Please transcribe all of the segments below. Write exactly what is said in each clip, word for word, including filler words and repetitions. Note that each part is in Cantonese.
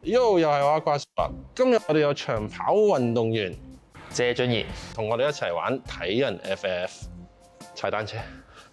Yo， 又係我阿瓜叔啊！今日我哋有長跑運動員謝俊賢同我哋一齊玩體人 F F 踩單車。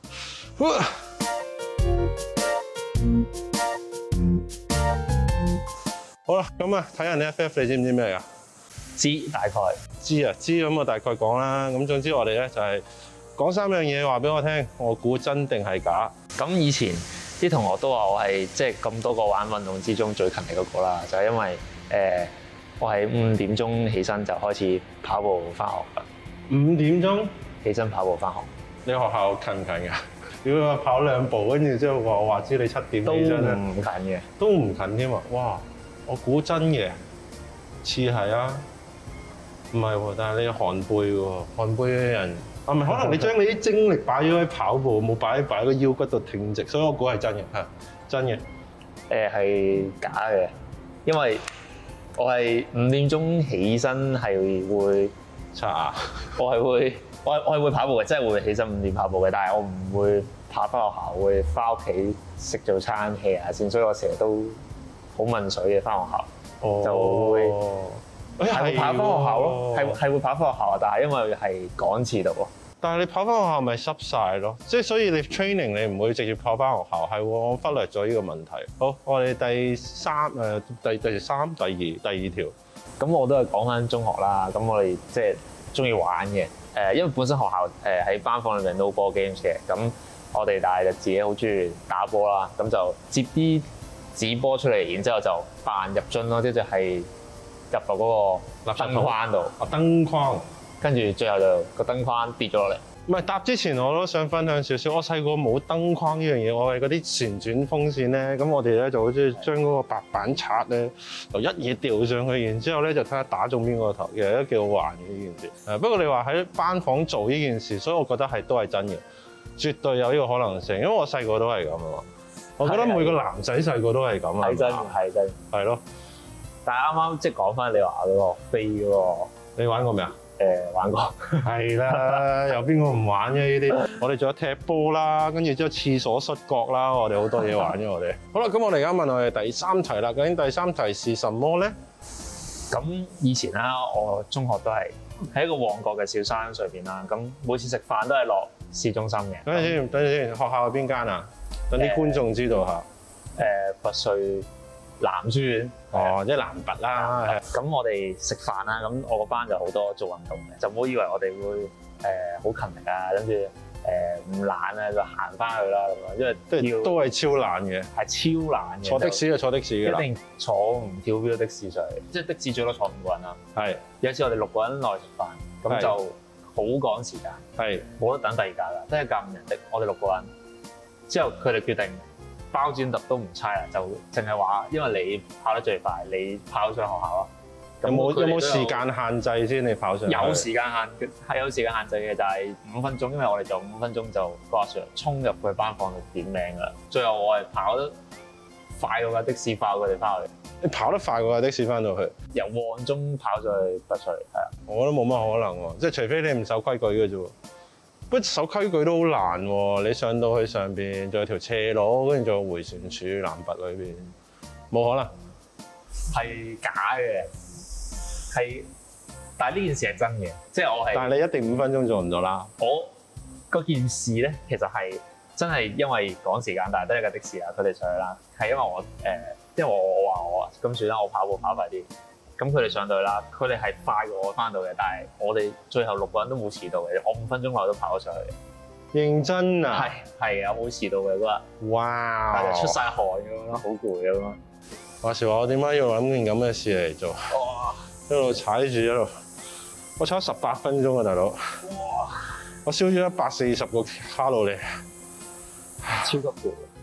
好啦，咁啊，體人 F F 你知唔知咩㗎？ 知大概知啊，知咁我大概講啦。咁總之我哋咧就係講三樣嘢話俾我聽，我估真定係假。 咁以前啲同學都話我係即係咁多個玩運動之中最勤力嗰個啦，就係、是、因為誒、呃、我係五點鐘起身就開始跑步翻學㗎。 五點鐘起身跑步翻學， 你學校近唔近㗎？如果我跑兩步，跟住之後話我話知你七點起身咧， 都唔近嘅， 都唔近添啊！哇，我估真嘅，似係啊，唔係喎，但係你寒背喎，寒背嘅人，係咪可能你將你啲精力擺咗喺跑步，冇擺喺擺個腰骨度挺直，所以我估係真嘅，係真嘅。 誒係假嘅，因為我係五點鐘起身係會刷牙， 我係會我係我係會跑步嘅，即係會起身五點跑步嘅，但係我唔會跑翻學校，會翻屋企食早餐 hea 下先，所以我成日都好問水嘅翻學校， 哦、 就會係會跑翻學校咯，係係會跑翻學校，但係因為係趕遲到喎。 但係你跑翻學校咪濕晒咯，即係所以你 training 你唔會直接跑翻學校，係喎，我忽略咗呢個問題。好，我哋第三誒第第三第二第二條， 咁我都係講翻中學啦，咁我哋即係中意玩嘅，誒，因為本身學校誒喺班房裏面 no ball games 嘅，咁我哋但係就自己好中意打波啦，咁就接啲紙波出嚟，然之後就扮入樽咯，即係係入到嗰個燈框度， 啊燈框。 跟住最後就個燈框跌咗落嚟。 唔係答之前我都想分享少少，我細個冇燈框呢樣嘢，我係嗰啲旋轉風扇咧，咁我哋咧就好中意將嗰個白板刷咧，就一嘢掉上去，然之後咧就睇下打中邊個頭，其實都幾好玩嘅呢件事。誒不過你話喺班房做呢件事，所以我覺得係都係真嘅，絕對有呢個可能性，因為我細個都係咁啊。我覺得每個男仔細個都係咁啊。 係真係真。 係咯。 但係啱啱即係講翻你話嗰個飛嗰個， 你玩過未啊？ 誒玩過， 係啦，有邊個唔玩嘅呢啲？我哋仲有踢波啦，跟住之後廁所摔角啦，我哋好多嘢玩嘅我哋。好啦，咁我哋而家問我哋第三題啦，究竟第三題是什麼咧？ 咁以前啦，我中學都係喺一個旺角嘅小山上邊啦，咁每次食飯都係落市中心嘅。 等陣先，等陣先，學校係邊間啊？等啲觀眾知道下。 誒拔萃男書院。 哦，即係男拔啦。 咁我哋食飯啦，咁我個班就好多做運動嘅，就唔好以為我哋會誒好勤力啊，跟住誒唔懶啊，就行翻去啦咁樣，因為都係都係超懶嘅， 係超懶嘅。 坐的士就坐的士㗎啦， 一定坐唔跳標的士上嚟，即係的士最多坐五個人啦。係有一次我哋六個人落去食飯，咁就好趕時間，係冇得等第二架㗎，得一架五人的，我哋六個人。之後佢哋決定包剪揼都唔猜啦，就淨係話因為你跑得最快，你跑上學校咯。 有冇有冇時間限制先？你跑上去？ 有時間限，係有時間限制嘅，就係五分鐘，因為我哋就五分鐘就個阿 Sir 衝入去班房度點名㗎啦。最後我係跑得快過架的士，快過佢哋翻去。 你跑得快過架的士翻到去？ 由旺中跑上去拔萃，係啊。 我覺得冇乜可能喎，即係除非你唔守規矩嘅啫喎。不過守規矩都好難喎，你上到去上邊仲有條斜路，跟住仲有迴旋處男拔裏邊，冇可能。 係假嘅，係，但係呢件事係真嘅，即係我係。但係你一定五分鐘做唔到啦。 我嗰件事咧，其實係真係因為趕時間，但係得一架的士啊，佢哋上去啦，係因為我誒、呃，因為我我話我咁算啦，我跑步跑快啲。咁佢哋上到去啦，佢哋係快過我翻到嘅，但係我哋最後六個人都冇遲到嘅，我五分鐘內都跑咗上去。認真啊？係係啊，冇遲到嘅嗰日。哇！但係出晒汗咁樣咯，好攰咁咯。 話時話我點解要諗件咁嘅事嚟做？哇！一路踩住一路，我踩咗十八分鐘啊，大佬。哇！我燒咗一百四十個卡路里， 超級攰。